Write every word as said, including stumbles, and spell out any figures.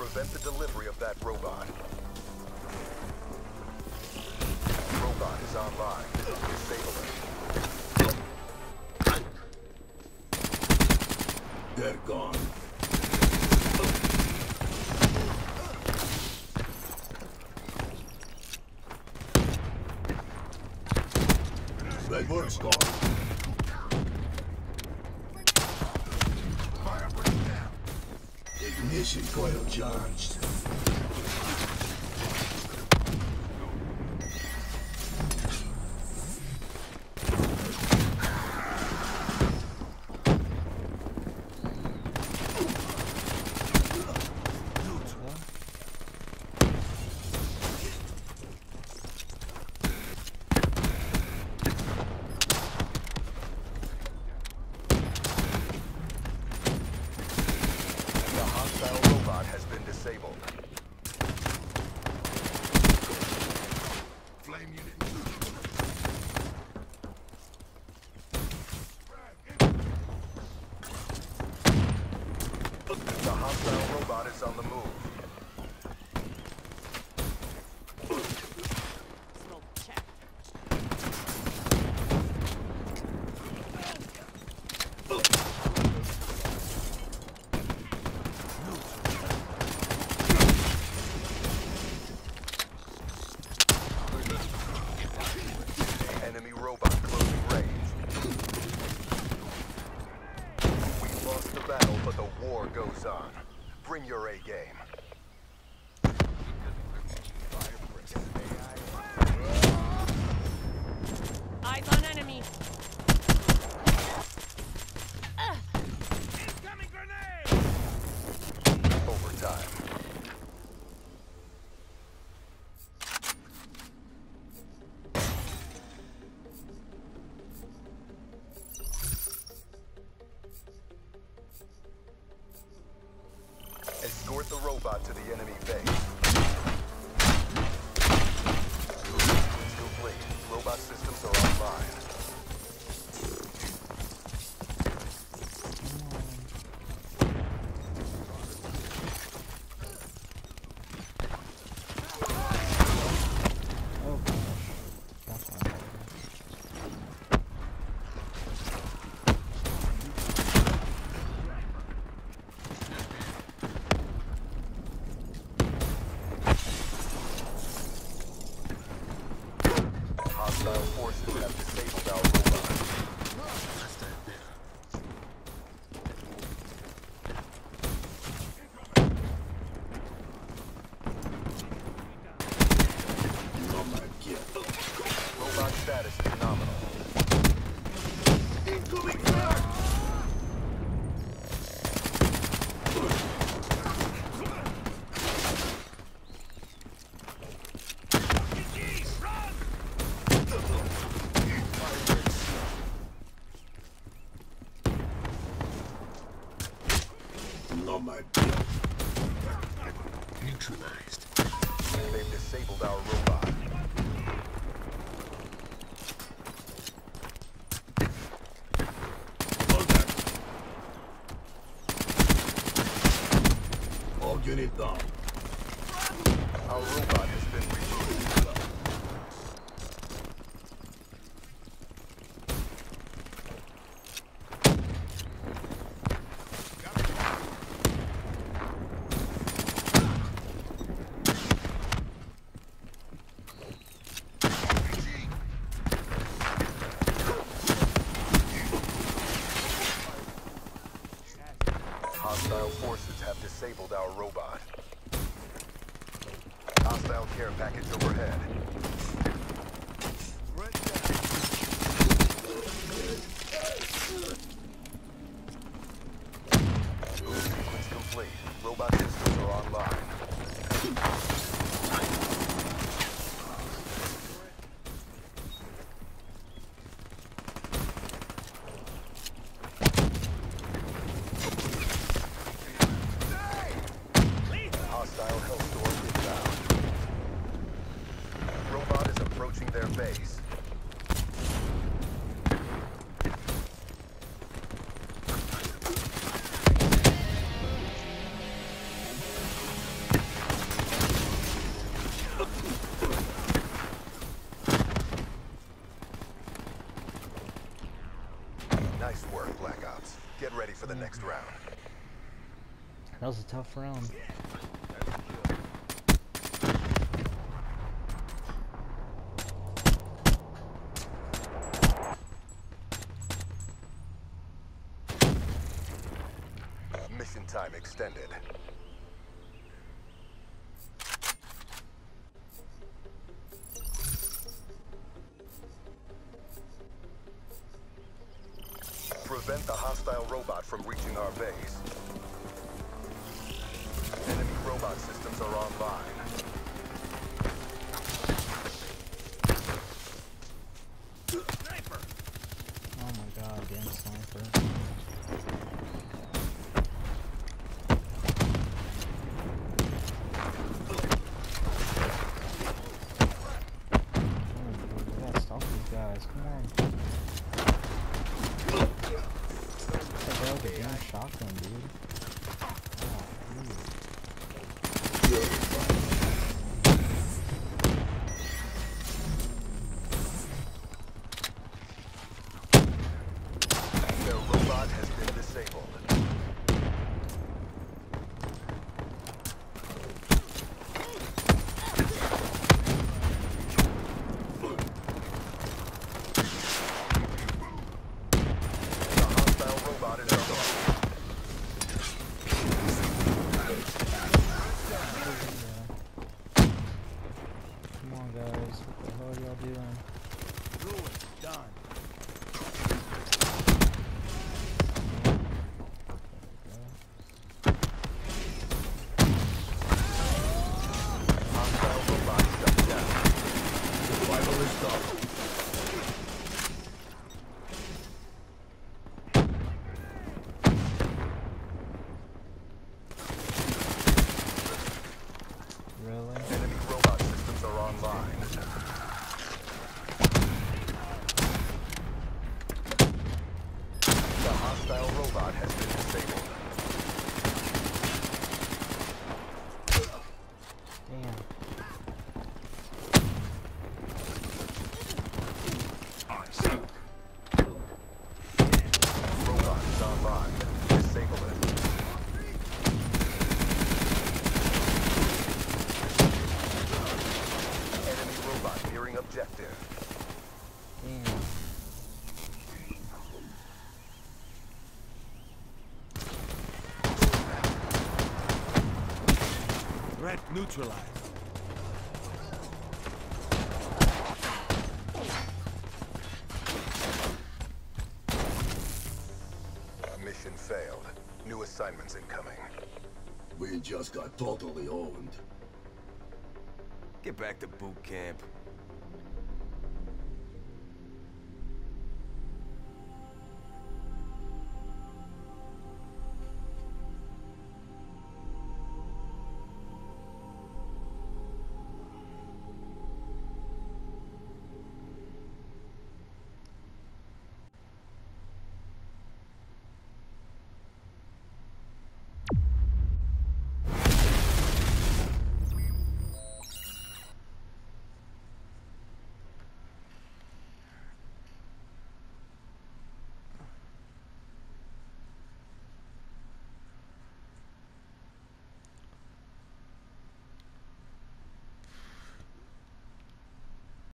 prevent the delivery of that robot. Robot is online. Disable it. They're gone. Red work's gone. Ignition coil charged. Has been disabled. Flame unit. The hostile robot is on the move. Enemy robot closing range. We lost the battle, but the war goes on. Bring your A game. Eyes on enemy. Uh. Incoming grenade! Overtime. Escort the robot to the enemy base. Sequence complete. Robot systems are online. Hostile forces have disabled our robot. Robot status is nominal. Incoming crack! On my bill. Neutralized. They've disabled our robot. All unit down. Our robot has been removed. Hostile forces have disabled our robot. Hostile care package overhead. Move sequence complete. Robot systems are online. Hostile Hellstorm inbound. Nice work, Black Ops. Get ready for the next round. That was a tough round. Mission time extended. Prevent the hostile robot from reaching our base. Enemy robot systems are online. Sniper! Oh my god, damn sniper. We gotta stop these guys, come on. What the hell, the damn shotgun, dude? Oh, Their robot has been disabled. The hostile robot is under. come on guys, what the hell are y'all doing? Ruined. Done. Hostile robot shut down. Survival is done. Really? Enemy robot systems are online. The hostile robot has been disabled. Damn. Robot is online. Disable it. Enemy robot nearing objective. Damn. Threat neutralized. Mission failed. New assignments incoming. We just got totally owned. Get back to boot camp.